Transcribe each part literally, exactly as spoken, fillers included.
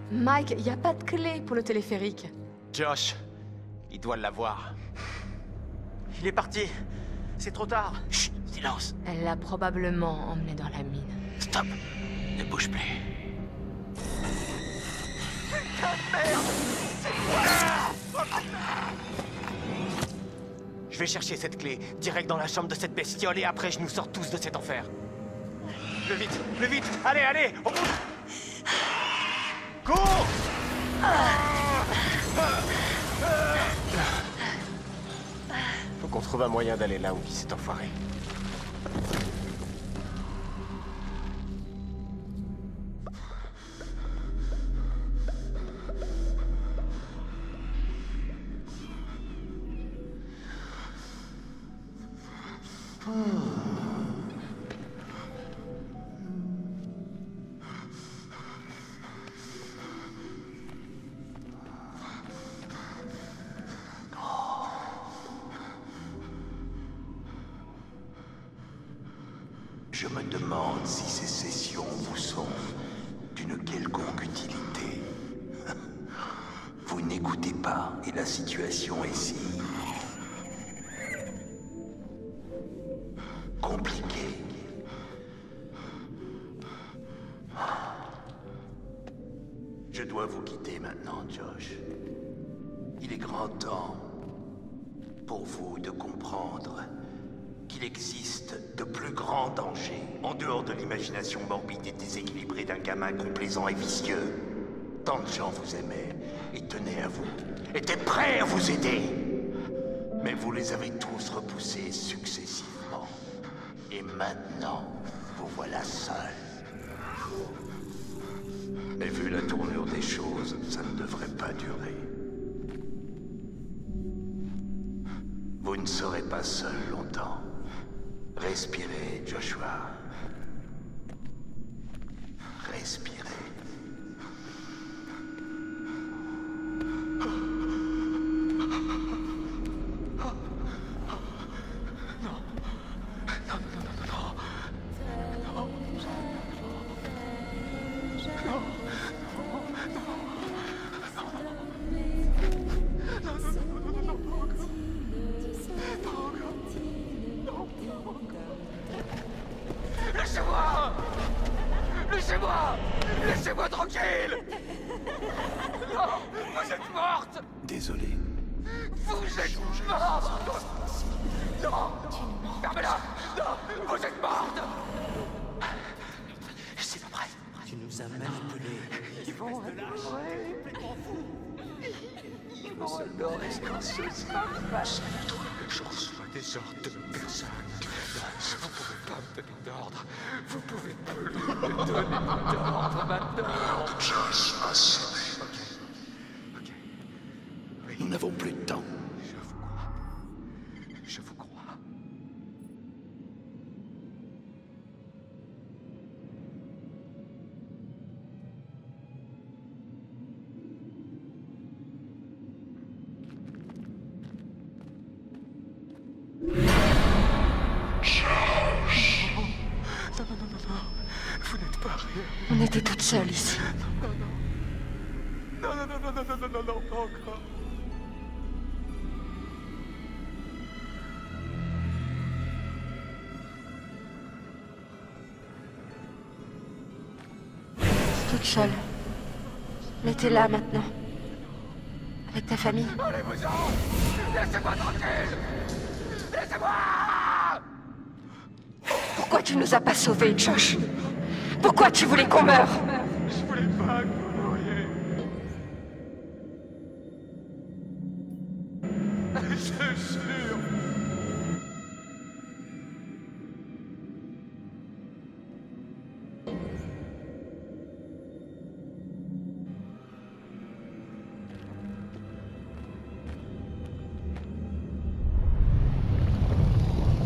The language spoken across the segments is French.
Mike, y a pas de clé pour le téléphérique. Josh, il doit l'avoir. Il est parti. C'est trop tard. Chut, silence. Elle l'a probablement emmené dans la mine. Stop. Ne bouge plus. Putain de merde! C'est quoi? Je vais chercher cette clé, direct dans la chambre de cette bestiole, et après je nous sors tous de cet enfer. Plus vite, plus vite. Allez, allez, on bouge. Cours! Faut qu'on trouve un moyen d'aller là où vit cet enfoiré. Je me demande si ces sessions vous sont d'une quelconque utilité. Vous n'écoutez pas et la situation est si... compliquée. Je dois vous quitter maintenant, Josh. Il est grand temps pour vous de comprendre qu'il existe de plus grands dangers en dehors de l'imagination morbide et déséquilibrée d'un gamin complaisant et vicieux. Tant de gens vous aimaient et tenaient à vous, étaient prêts à vous aider. Mais vous les avez tous repoussés successivement. Et maintenant, vous voilà seul. Mais vu la tournure des choses, ça ne devrait pas durer. Vous ne serez pas seul longtemps. Respirez, Joshua. Respirez. Laissez-moi! Laissez-moi! Laissez-moi tranquille! Non! Vous êtes morte! Désolé. Vous êtes morte! Non! Fermez-la! Non! Vous êtes morte! C'est pas vrai. Tu nous as manipulés. Ils vont adorer! Ils vont adorer quand ce sera fait. Je reçois des ordres de personne. Vous pouvez pas me donner d'ordre. Vous pouvez plus me donner d'ordre maintenant. Josh a sonné. Ok. Ok. Oui, Nous n'avons plus de temps. je vous crois. Je vous crois. Non, non, non, non, non. Vous n'êtes pas réel. On était toutes seules ici. Non, non, non, non, non, non, non, non, non, pas encore. Toute seule. Mais t'es là maintenant. Avec ta famille. Allez-vous-en! Laissez-moi tranquille! Laissez-moi! Pourquoi tu nous as pas sauvés, Josh? Pourquoi tu voulais qu'on meure? Je voulais pas que vous mouriez. Je jure.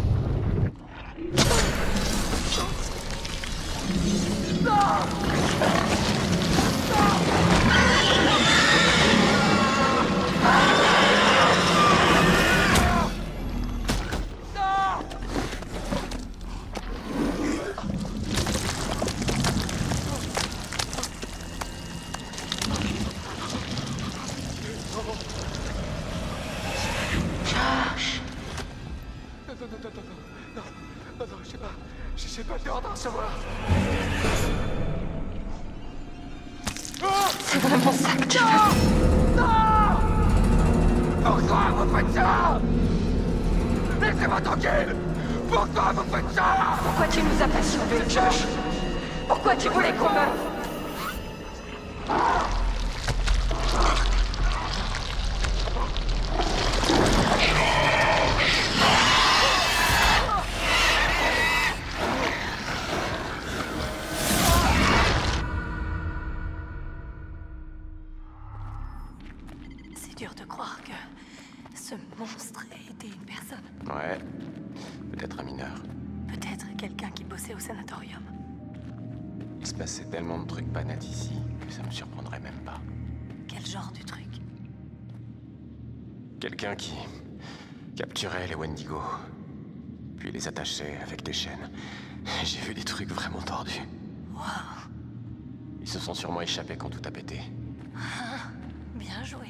Non! Mon sac. Non! Non! Pourquoi vous faites ça? Laissez-moi tranquille! Pourquoi vous faites ça? Pourquoi tu nous as pas sauvés, Josh? Pourquoi tu voulais qu'on meure? C'est dur de croire que ce monstre ait été une personne. Ouais. Peut-être un mineur. Peut-être quelqu'un qui bossait au sanatorium. Il se passait tellement de trucs pas nets ici que ça me surprendrait même pas. Quel genre de truc? Quelqu'un qui capturait les Wendigo, puis les attachait avec des chaînes. J'ai vu des trucs vraiment tordus. Waouh. Ils se sont sûrement échappés quand tout a pété. Ah, bien joué.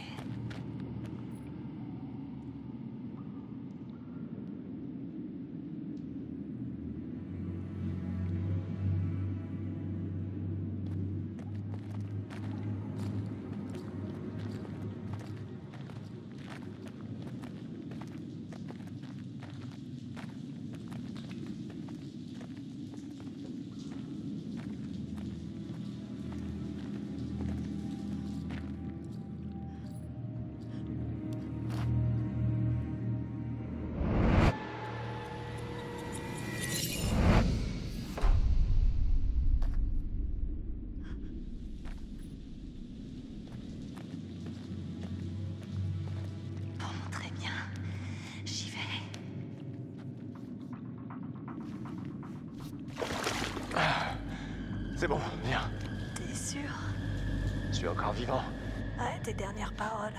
C'est bon, viens. T'es sûr? Je suis encore vivant. Ouais, tes dernières paroles.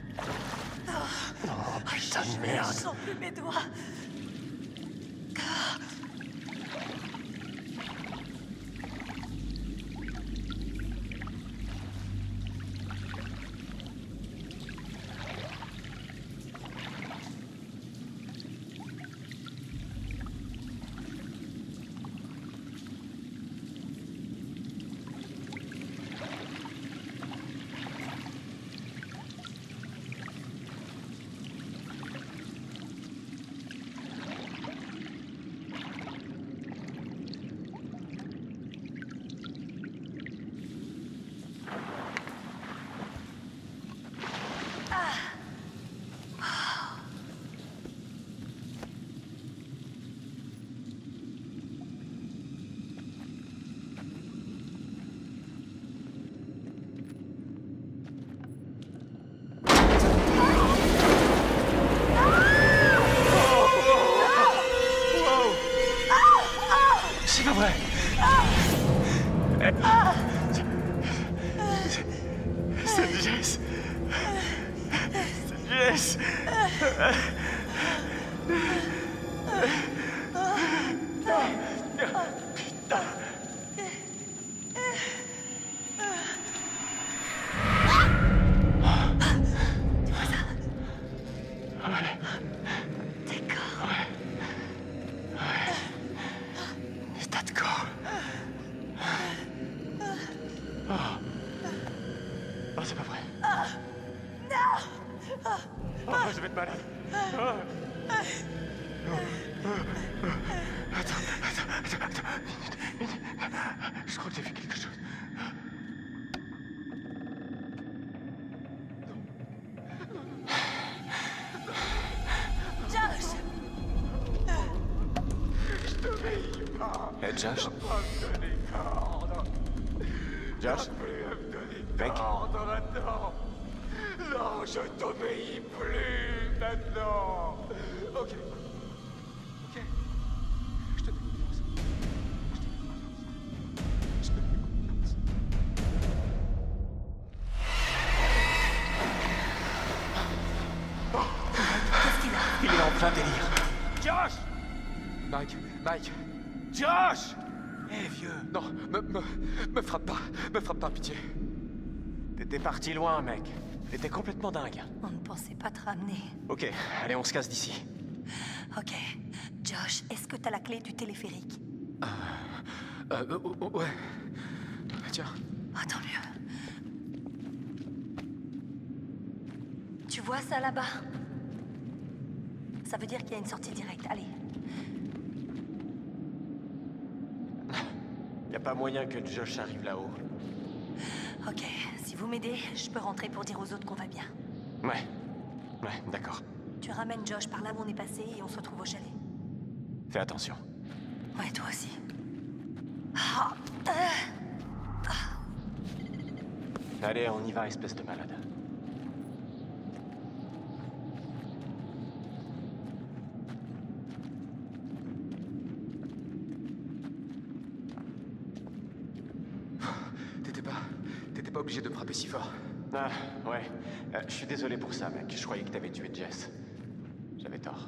Oh, putain de Je merde. sens plus mes doigts. C'est pas vrai. C'est Jess. C'est Jess. Putain. Oh, c'est pas vrai. Non. Oh, je vais être malade. Oh. Attends, attends, attends, attends. Minute, minute. Je crois que j'ai vu quelque chose. Josh! Je t'obéis pas. Hey, Josh? Tu vas me donner d'ordre. Josh? Tu vas plus me donner Mec? d'ordre maintenant. Non, je t'obéis plus maintenant. Ok. Ok. Je te fais confiance. Je te fais confiance. Qu'est-ce qu'il a? Il est en plein délire. Josh! Mike, Mike, Josh! Eh, vieux. non, me, me, me frappe pas, me frappe pas, pitié. T'étais parti loin, mec. T'étais complètement dingue. On ne pensait pas te ramener. Ok, allez, on se casse d'ici. Ok. Josh, est-ce que t'as la clé du téléphérique? Euh, euh, ouais. Tiens. Ah, tant mieux. vois ça là-bas? Ça veut dire qu'il y a une sortie directe. Allez. Y a pas moyen que Josh arrive là-haut. Ok, si vous m'aidez, je peux rentrer pour dire aux autres qu'on va bien. Ouais. Ouais, d'accord. Tu ramènes Josh par là où on est passé et on se retrouve au chalet. Fais attention. Ouais, toi aussi. Ah, euh. Allez, on y va, espèce de malade. T'étais pas... T'étais pas obligé de me frapper si fort. Ah, ouais. Euh, je suis désolé pour ça, mec. Je croyais que t'avais tué Jess. J'avais tort.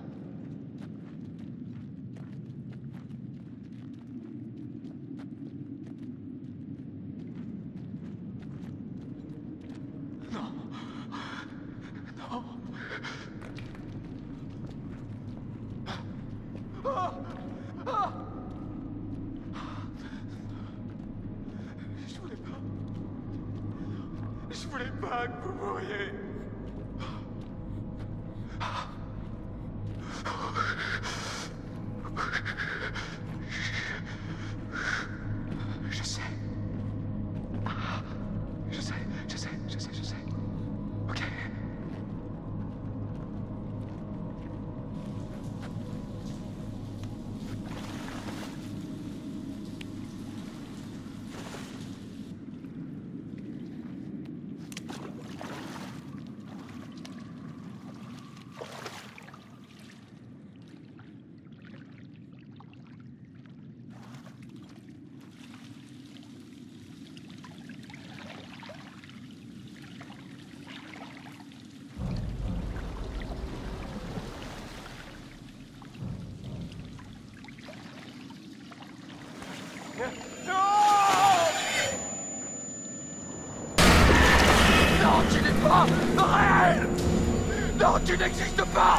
Je voulais pas... Je voulais pas que vous mouriez. Je sais. Je sais, je sais, je sais, je sais. Ok. Non, tu n'es pas réel! Non, tu n'existes pas!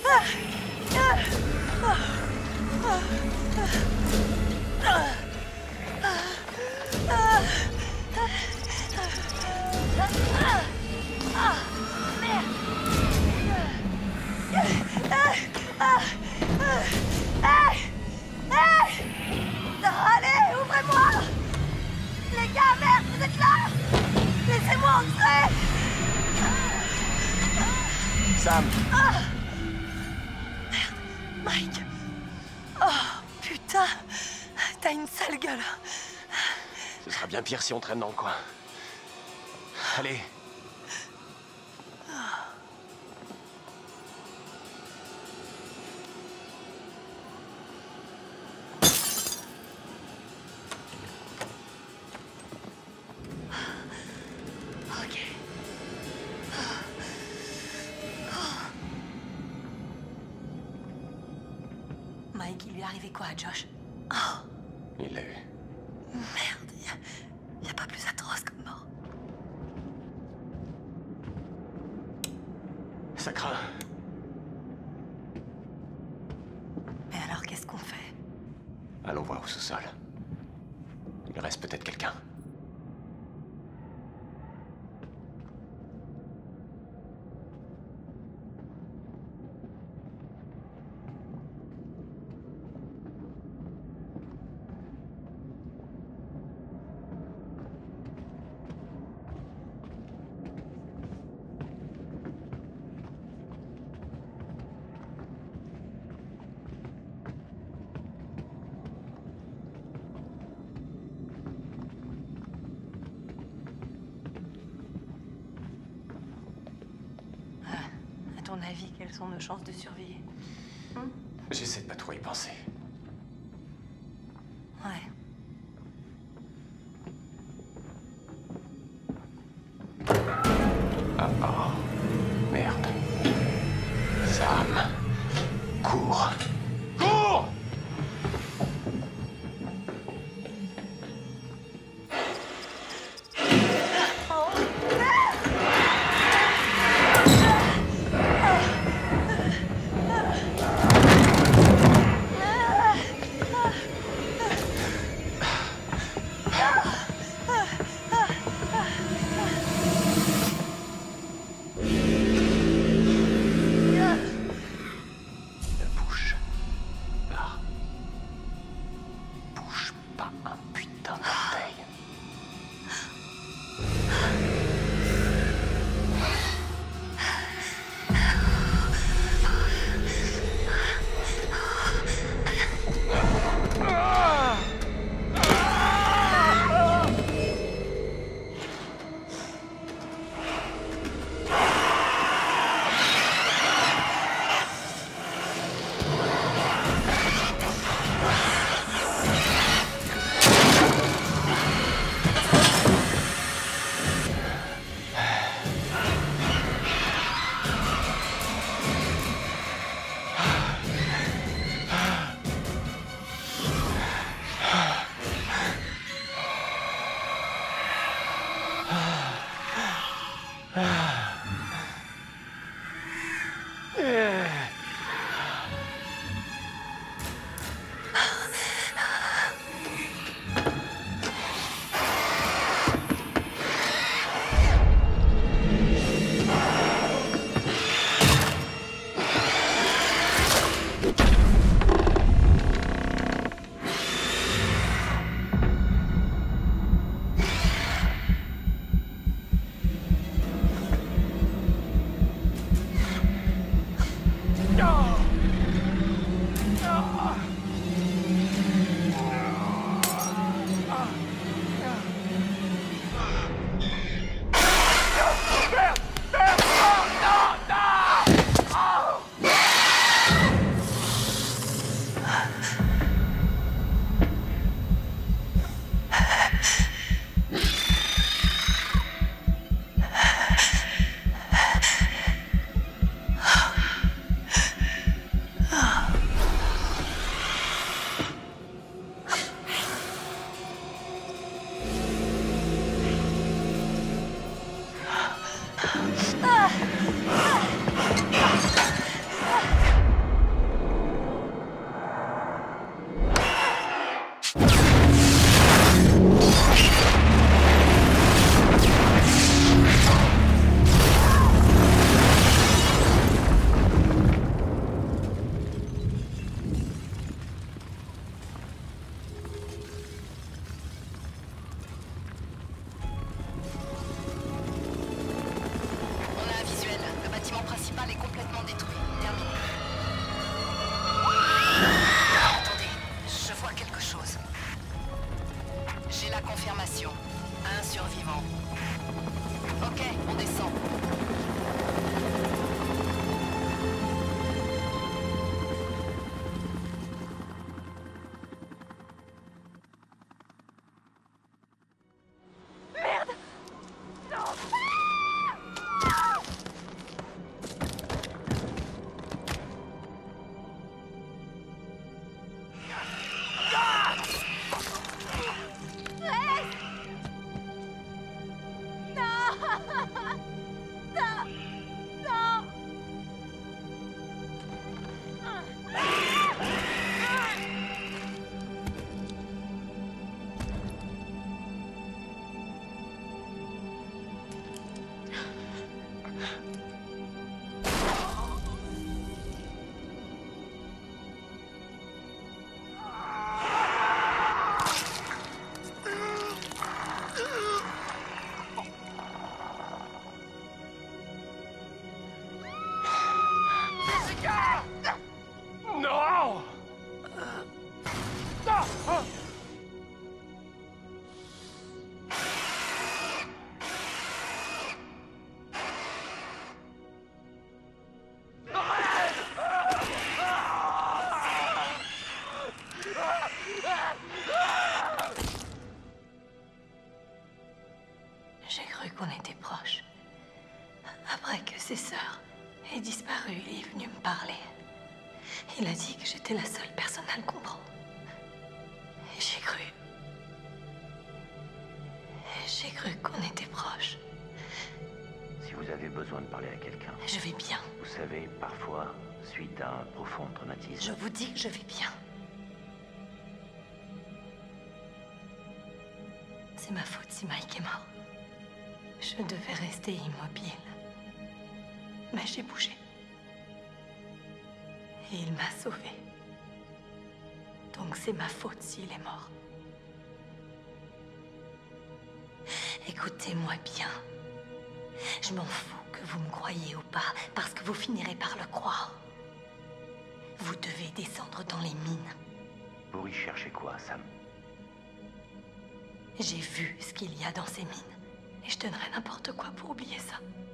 Allez, ouvrez-moi! Les gars, merde, vous êtes là? Laissez-moi entrer! Sam! Ah. Merde, Mike! Oh, putain! T'as une sale gueule! Ce sera bien pire si on traîne dans le coin. Allez. Ok. Mike, il lui est arrivé quoi à Josh? Oh, Il l'a eu. merde, y a, y a pas plus atroce comme mort. Ça craint. Mais alors, qu'est-ce qu'on fait? Allons voir au sous-sol. Il reste peut-être quelqu'un. À ton avis, quelles sont nos chances de survie? J'essaie de pas trop y penser. Ouais. Ah oh. Merde. Sam. Cours. Cours! J'ai cru qu'on était proches. Après que ses sœurs aient disparu, il est venu me parler. Il a dit que j'étais la seule personne à le comprendre. Et j'ai cru. J'ai cru qu'on était proches. Si vous avez besoin de parler à quelqu'un, Je vais bien. vous savez, parfois, suite à un profond traumatisme, Je vous dis que je vais bien. C'est ma faute si Mike est mort. Je devais rester immobile. Mais j'ai bougé. Et il m'a sauvée. Donc c'est ma faute s'il est mort. Écoutez-moi bien. Je m'en fous que vous me croyiez ou pas, parce que vous finirez par le croire. Vous devez descendre dans les mines. pour y chercher quoi, Sam? J'ai vu ce qu'il y a dans ces mines. Et je donnerais n'importe quoi pour oublier ça.